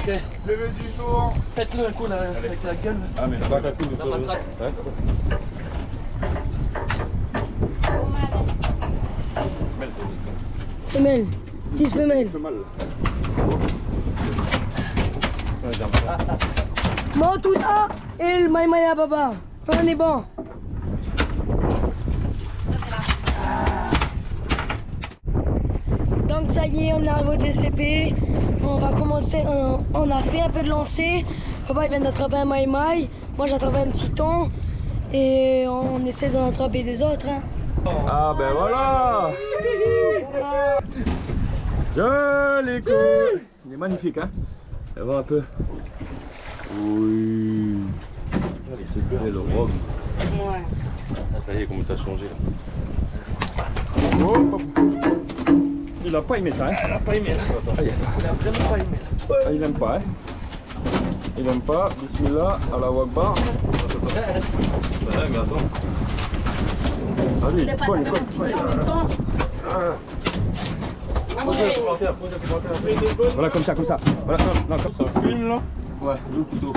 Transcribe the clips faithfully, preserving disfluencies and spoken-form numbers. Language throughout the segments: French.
Ok. Levé du jour. Faites-le un coup là, avec la gueule. Ah mais la matraque. La matraque. Ouais. Femelle. Petite femelle. Bon, tout là. Et le maïmaïa baba. On est bon. Donc ça y est, on arrive au D C P. On va commencer, on, on a fait un peu de lancer. Papa il vient d'attraper un maïmaï. Moi j'ai attrapé un petit thon. Et on essaie d'en attraper des autres. Hein. Ah ben voilà. Joli coup. Il est magnifique hein. On va voir un peu. Oui. C'est belle le robe. Ouais. Ah, ça y est, comment ça a changé là. Oh, oh. Il a pas aimé ça hein. Il a pas aimé là. Ah, il a vraiment pas aimé là. Ah, il aime pas hein. Il aime pas. Bismillah, Allahu Akbar. Ouais, mais attends. Allez, il colle, il colle. Voilà, comme ça, comme ça. Voilà, non, non, comme ça. Filme là. Ouais, le couteau.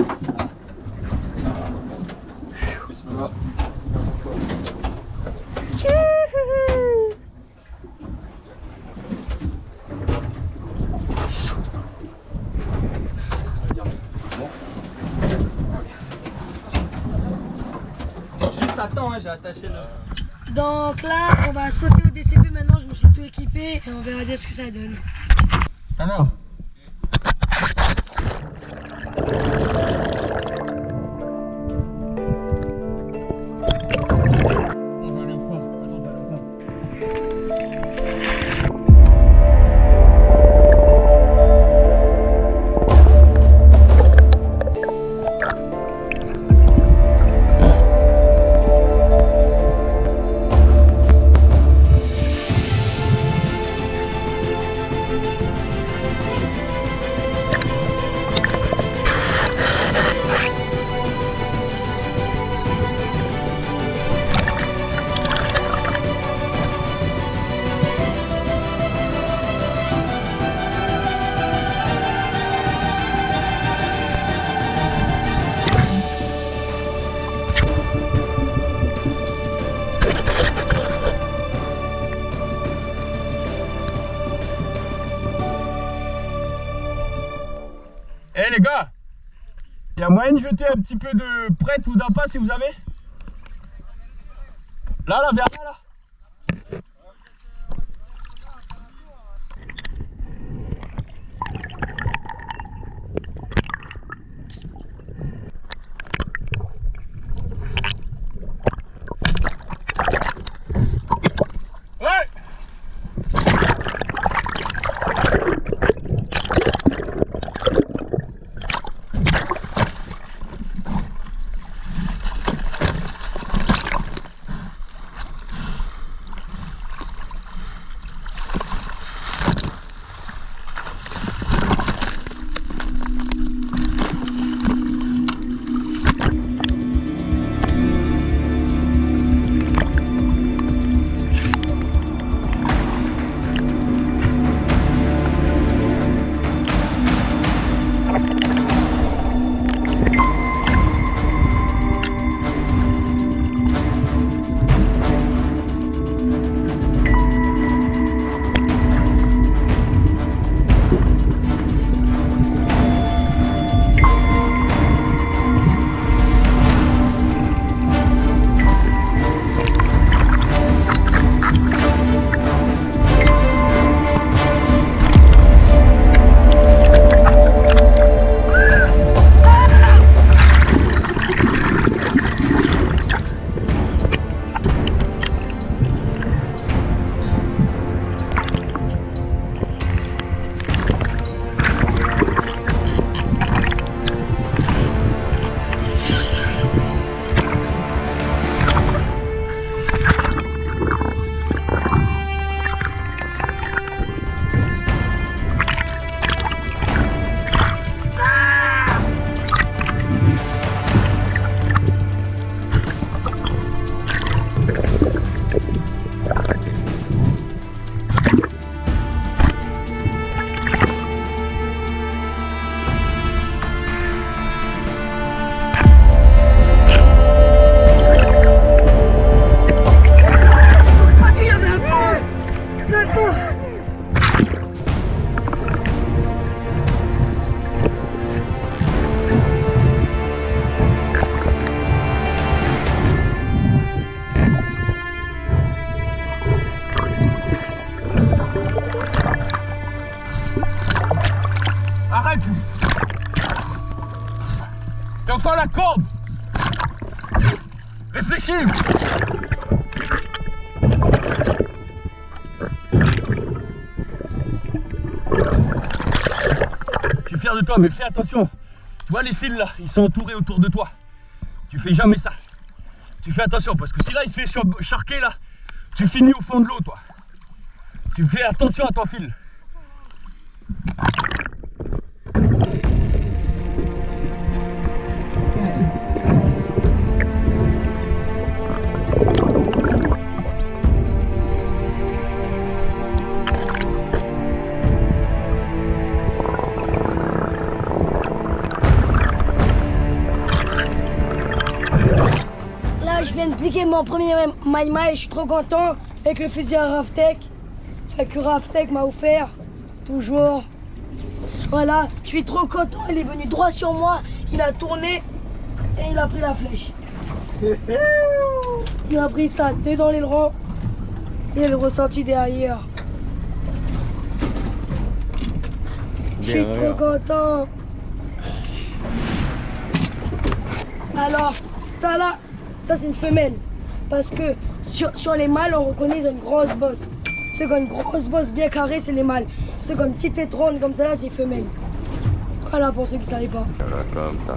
Bismillah. Juste attends, hein, j'ai attaché le... Donc là, on va sauter au D C P maintenant. Je me suis tout équipé et on verra bien ce que ça donne. Alors. Eh hey, les gars, il y a moyen de jeter un petit peu de prête ou d'appât si vous avez? Là, là, vers là, là. Attention à la corde. Réfléchis. Je suis fier de toi, mais fais attention. Tu vois les fils là, ils sont entourés autour de toi. Tu fais jamais ça. Tu fais attention parce que si là il se fait charquer là, tu finis au fond de l'eau toi. Tu fais attention à ton fil. Je viens de piquer mon premier Mai Mai, je suis trop content avec le fusil à Raftec. Fait que Raftec m'a offert, toujours. Voilà, je suis trop content, il est venu droit sur moi, il a tourné et il a pris la flèche. Il a pris ça dès dans l'aileron et le ressenti derrière. Je suis trop content. Alors, ça là, ça c'est une femelle. Parce que sur, sur les mâles, on reconnaît ils ont une grosse bosse. Ceux qui ont une grosse bosse bien carrée, c'est les mâles. Ceux qui ont une petite étronne comme ça là, c'est femelle. Voilà pour ceux qui ne savaient pas. Voilà, comme ça.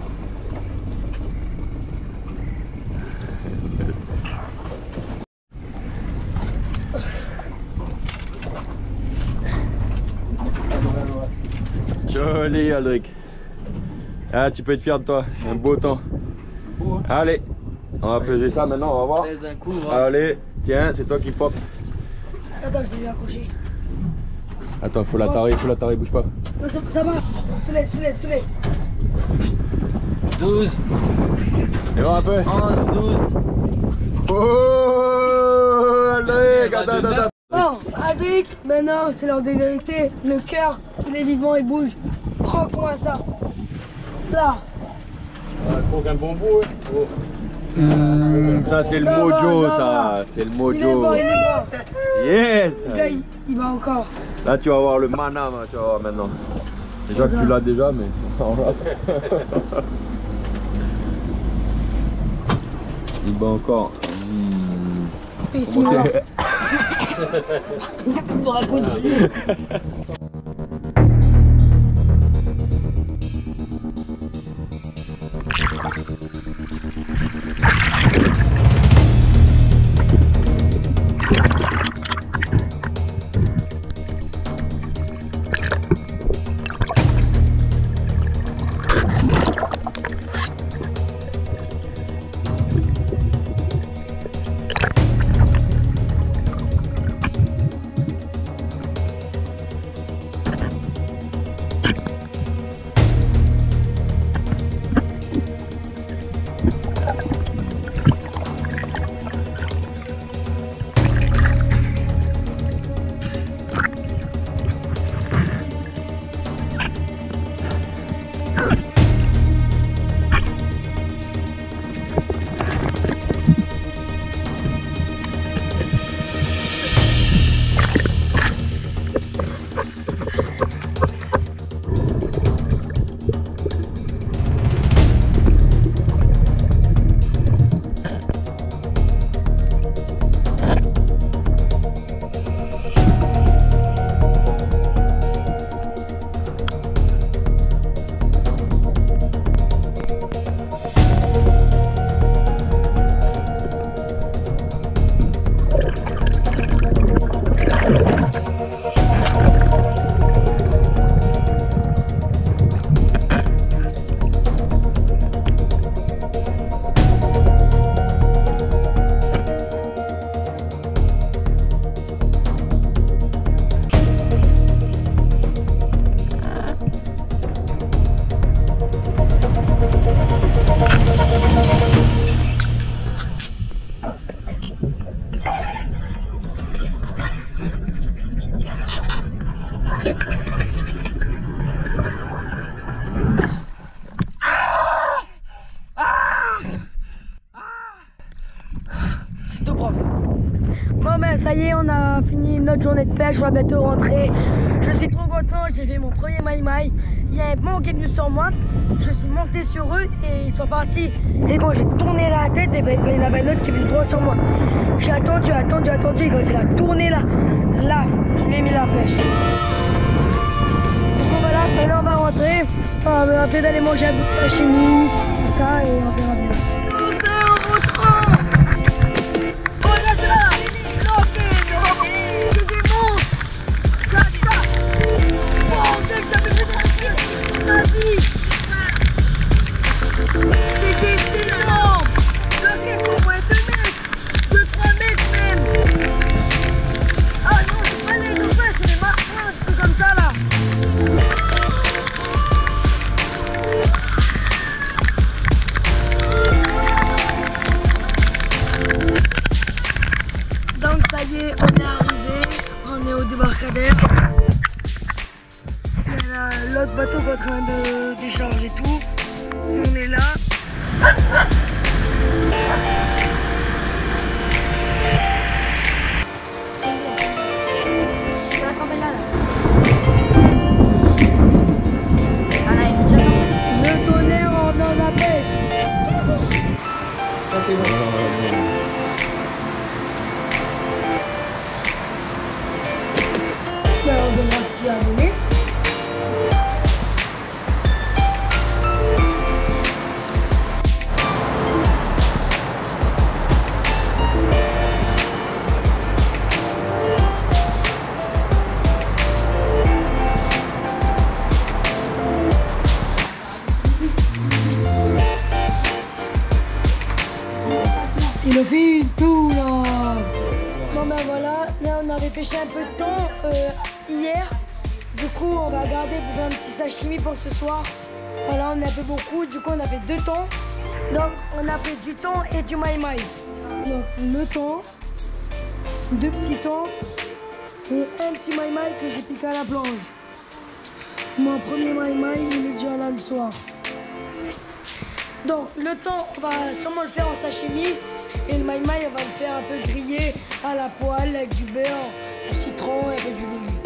Joli Aldric. Ah, tu peux être fier de toi, un beau temps. Allez, on va peser ça maintenant, on va voir. Pèse un coup, hein. Allez, tiens, c'est toi qui pop. Attends, je vais lui accrocher. Attends, faut la tarer, faut la tarer, bouge pas. Non, ça, ça va, soulève, soulève, soulève. douze. Et voir un peu. onze, douze. Oh, Aldric, attends, attends, attends. Bon, Aldric, maintenant c'est l'heure de vérité. Le cœur, il est vivant, il bouge. Prends-moi ça. Là. Il faut qu'un bon bout. Oh. Mmh, ça c'est le Ça mojo, va, ça ça, va. c'est le Il est mojo. bon, il est bon. Yes. Le gars, il, il va encore. Là tu vas voir le mana, tu vas voir maintenant. Déjà que tu l'as déjà, mais il bat encore. Mmh. Bismillah. Okay. Il me raconte. Bon ben ça y est, on a fini notre journée de pêche, on va bientôt rentrer. Je suis trop content, j'ai fait mon premier Mai Mai. il y a un bon qui est venu sur moi. Je suis monté sur eux et ils sont partis. Et quand j'ai tourné la tête, et ben, il y en avait un autre qui est venu droit sur moi. J'ai attendu, attendu, attendu. Et quand il a tourné là, là, je lui ai mis la flèche. Donc voilà, maintenant on va rentrer. On va peut-être aller manger la chimie, tout ça, et on verra bien. L'autre bateau qui est en train de décharger tout. On est là. Le tonnerre en dans la pêche. Ben, on verra ce qu'il y a à donner. Il a fait tout là. Bon ben voilà, là on avait pêché un peu de thon euh, hier. Du coup on va garder pour faire un petit sashimi pour ce soir. Voilà, on a fait beaucoup, du coup on a fait deux thons. Donc on a fait du thon et du maï-maï. Donc le thon, deux petits thons et un petit maï-maï que j'ai piqué à la planche. Mon premier maï-maï il est déjà là le soir. Donc le thon on va sûrement le faire en sashimi. Et le maï-maï, on va le faire un peu griller à la poêle avec du beurre, du citron et avec du d'olive.